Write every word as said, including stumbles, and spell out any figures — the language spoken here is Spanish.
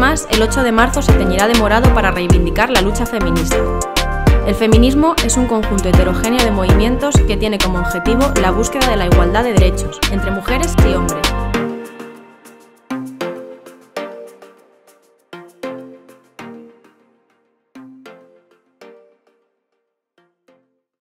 más, el ocho de marzo se teñirá de morado para reivindicar la lucha feminista. El feminismo es un conjunto heterogéneo de movimientos que tiene como objetivo la búsqueda de la igualdad de derechos entre mujeres y hombres.